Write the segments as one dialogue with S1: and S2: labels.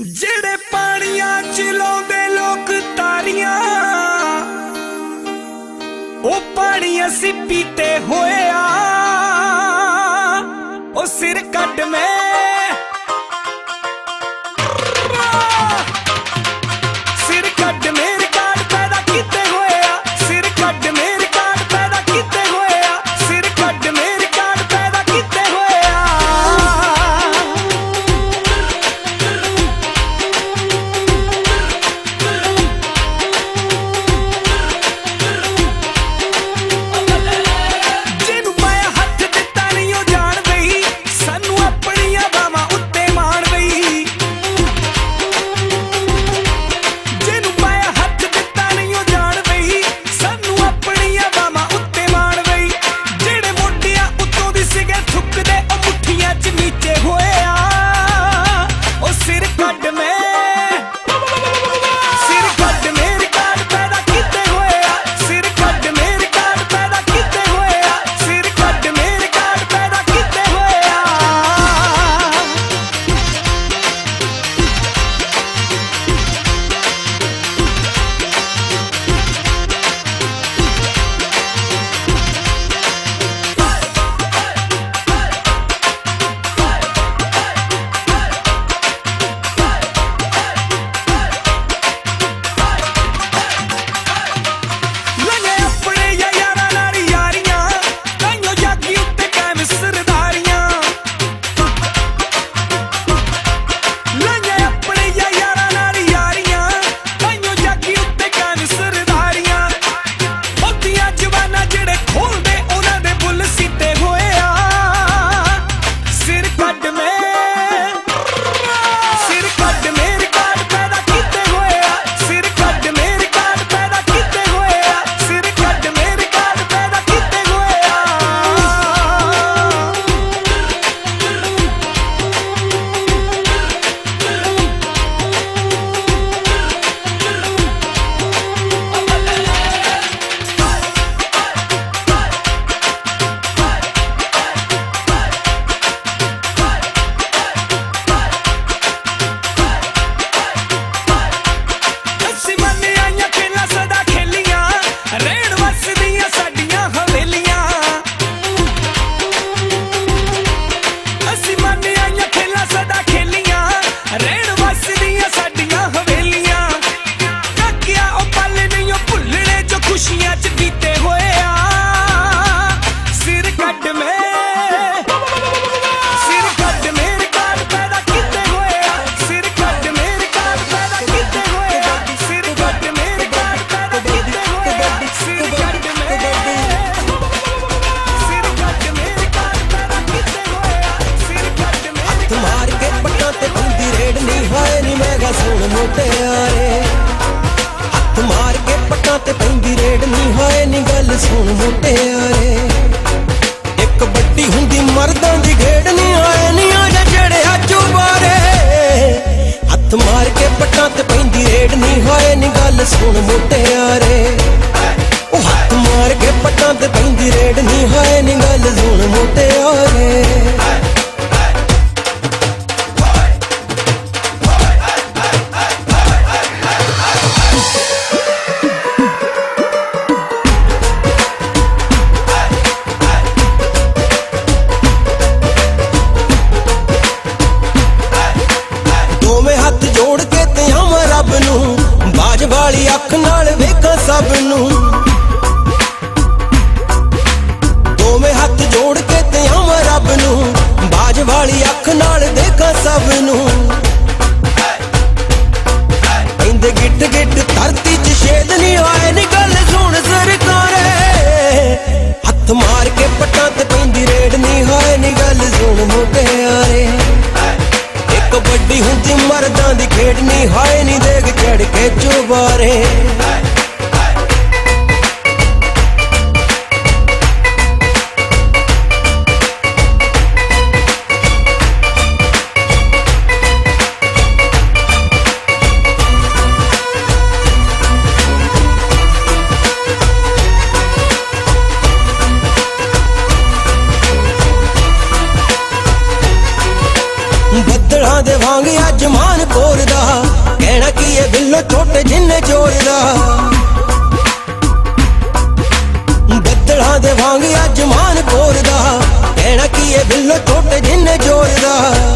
S1: जेड़े पानियां च लाउंदे लोक तारियां ओ पानी असी पीते होए आ ओ सिर कट में
S2: हथ मार के पट्टा ते पैंदी रेड नी होए नी गल सुन मुटियारे। एक बड्डी हुंदी मर्दां दी घेड़ नी होए नी आजा चढ़िया चुबारे। हथ मार के पट्टा ते पैंदी रेड नी होए नी गल सुन मुटियारे। हथ मार के पट्टा ते पैंदी रेड नी होए नी गल सुन मुटियारे। बाज वाली अख नाल वेखां सब नूं, दोवें हाथ जोड़ के ते आवां रब नूं। बाज वाली अख नाल देखा सब नूं, पैंदे गिट गिट धरती च छेद नी होए नी गल सुन सरकारे। हथ मार के पट्टां ते पैंदी रेड नी होए नी गल सुन मुटियारे। कबड्डी हुंदी मर्दां दी खेड नी होए नी देख चढ़ के चुबारे। बदल ਬੱਦਲਾਂ ਦੇ ਵਾਂਗ ਅੱਜ ਮਾਨ ਕੋਰਦਾ ਕਹਿਣਾ ਕੀ ਏ ਬਿੱਲੋ ਛੋਟੇ ਜਿੰਨੇ ਜੋਰਦਾ ਬੱਦਲਾਂ ਦੇ ਵਾਂਗ ਅੱਜ ਮਾਨ ਕੋਰਦਾ ਕਹਿਣਾ ਕੀ ਏ ਬਿੱਲੋ ਛੋਟੇ ਜਿੰਨੇ ਜੋਰਦਾ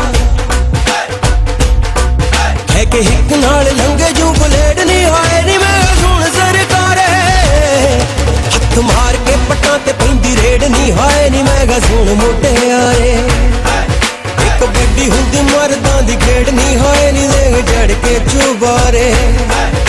S2: ਹੈ ਕਿ ਹਿੱਕ ਨਾਲ ਲੰਗੇ ਜੂ ਬਲੇਡ ਨਹੀਂ ਹੋਏ ਨੀ ਮੈਂ ਸੁਣ ਸਰਕਾਰੇ ਹੱਥ ਮਾਰ ਕੇ ਪੱਟਾਂ ਤੇ ਪੈਂਦੀ ਰੇਡ ਨਹੀਂ ਹੋਏ ਨੀ ਮੈਂ ਸੁਣ ਮੁਟਿਆਰੇ ਇੱਕ ਵੱਡੀ ਹੁੰਦੀ ਮਰਦਾਂ ਦੀ ਖੇਡ ਨਹੀਂ ਹੋਏ ਨੀ ਦੇਖ ਜੜ ਕੇ ਚੁਬਾਰੇ